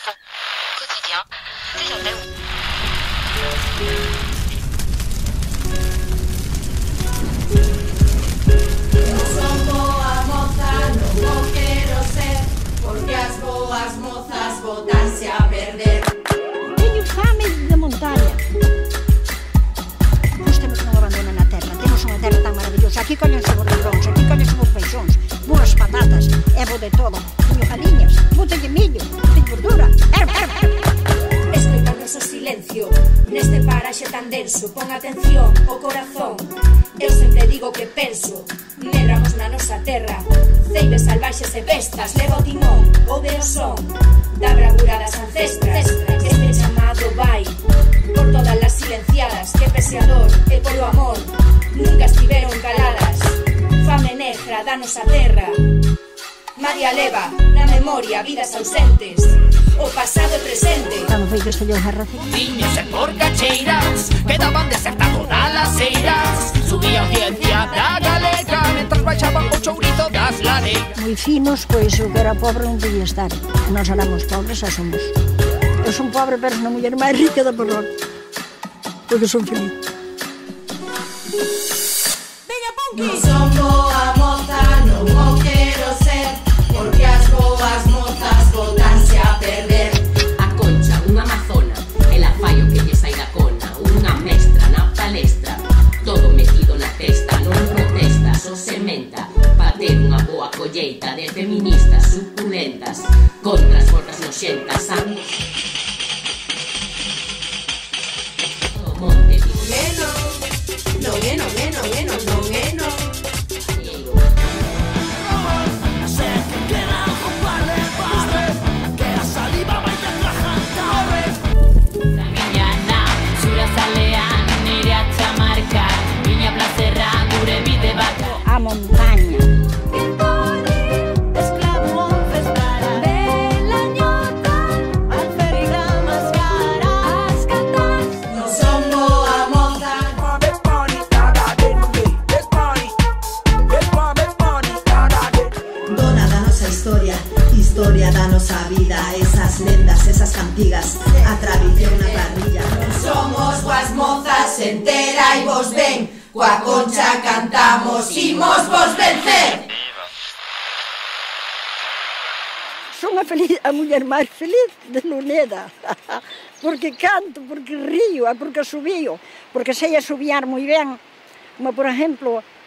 Quotidien, déjardeu. Eu son boa moza, non o quero ser, porque as boas mozas botanse a perder. Teño fame de montaña. Nós temos que non abandonar a terra. Temos unha terra tan maravillosa. Aquí collense os ladróns, aquí collense os peixóns, boas patatas, e bo de todo. Teño galiñas, botelle millo, teño verdura. Escoitando o silencio, neste paraxe tan denso, pon atención o corazón. Eu sempre digo que penso, medramos na nosa terra, ceibes salvaxes e bestas, leva o timón, ouve o son da bravura das ancestras. Este chamado vai por todas as silenciadas que pese a dor e polo amor nunca estiveron caladas. Fame negra da nosa terra, María leva na memoria vidas ausentes, o pasado e presente. Cando foi que estallou a guerra civil. Viñese por cacheiras, quedaban desertados nas laseiras. Subía a audiencia da galega, mentras baixaban o chourizo das lareiras. Moi finos, pois o que era pobre non podía estar. Nós éramos pobres, xa somos. Eu son pobre, pero son a muller máis rica da parroquia. Porque son feliz. Non son boa moza, non o quero ser, porque as boas mozas botanse a perder. A Concha, unha amazona, ela fai o que lle sai da cona. Unha mestra na palestra, todo metido na testa, non protesta, só sementa, pa ter unha boa colleita de feministas suculentas, contra as forras noxentas, o monte Non é, non é, non é, non é, non é, non. A montaña. Non son boa moza. Dona da nosa historia, historia da nosa vida, esas lendas, esas cantigas, a tradición, a parrilla. Somos boas mozas, entera e vos ben, coa Concha cantamos, imos vos vencer. Son a muller máis feliz de Luneda. Porque canto, porque río, porque asubío, porque sei asubiar moi ben. Como, por exemplo,